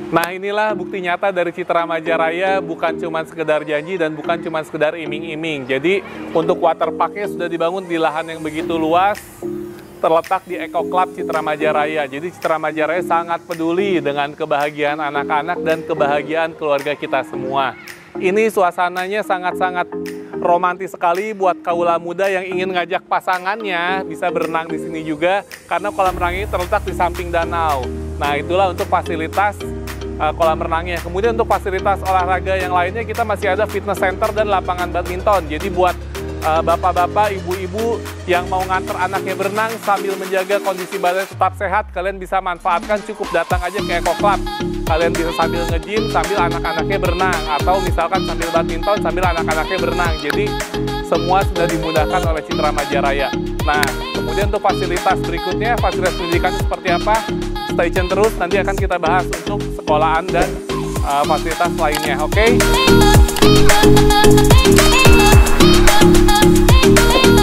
Nah, inilah bukti nyata dari Citra Majaraya, bukan cuma sekedar janji dan bukan cuma sekedar iming-iming. Jadi untuk waterparknya sudah dibangun di lahan yang begitu luas, terletak di Eco Club Citra Majaraya. Jadi Citra Majaraya sangat peduli dengan kebahagiaan anak-anak dan kebahagiaan keluarga kita semua. Ini suasananya sangat-sangat romantis sekali buat kaula muda yang ingin ngajak pasangannya bisa berenang di sini juga, karena kolam renang ini terletak di samping danau. Nah, itulah untuk fasilitas kolam renangnya. Kemudian untuk fasilitas olahraga yang lainnya kita masih ada fitness center dan lapangan badminton. Jadi buat bapak-bapak, ibu-ibu yang mau nganter anaknya berenang sambil menjaga kondisi badan tetap sehat, kalian bisa manfaatkan, cukup datang aja ke Eco Club. Kalian bisa sambil nge-gym sambil anak-anaknya berenang, atau misalkan sambil badminton sambil anak-anaknya berenang. Jadi semua sudah dimudahkan oleh Citra Majaraya. Nah, kemudian untuk fasilitas berikutnya, fasilitas pendidikan seperti apa? Stay tune terus, nanti akan kita bahas untuk sekolahan dan fasilitas lainnya, oke?